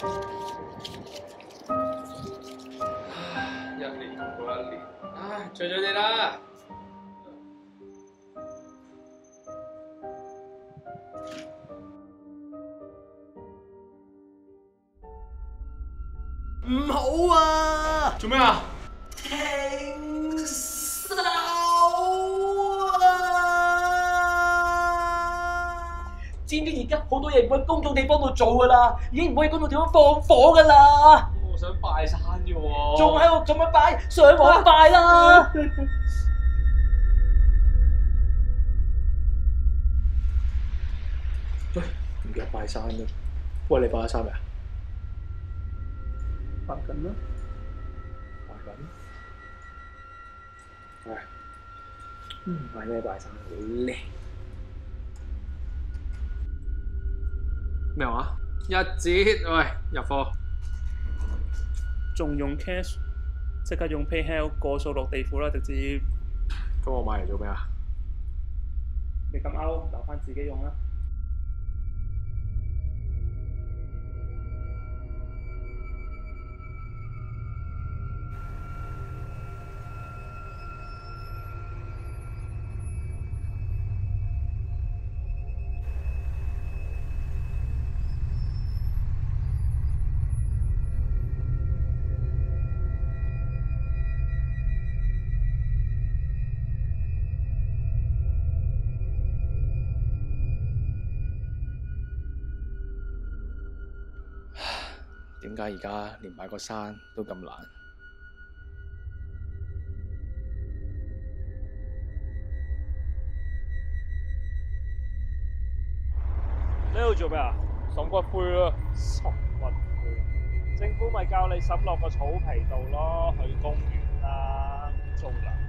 一年過一年，唉，隨隨你啦。 唔好啊！ 做咩啊？ 停手啊！知唔知而家好多嘢唔喺公眾地方度做噶啦，已經唔可以公眾地方放火噶啦。 我想拜山啫喎。 仲喺度做乜拜？上網拜啦！喂，唔記得拜山啦。喂，你拜咗山未啊？拜緊啦。拜緊。唉，拜咩拜山好咧？ 咩話？一折，喂，入貨。 仲用 cash， 即刻用 PayHel 過數落地庫啦，直接。 咁我買嚟做咩啊？ 你咁勾，留翻自己用啦。 點解而家連買個山都咁難？ 你喺度做咩啊？審骨灰啊！審骨灰，政府咪教你審落個草皮度咯，去公園啦，仲難。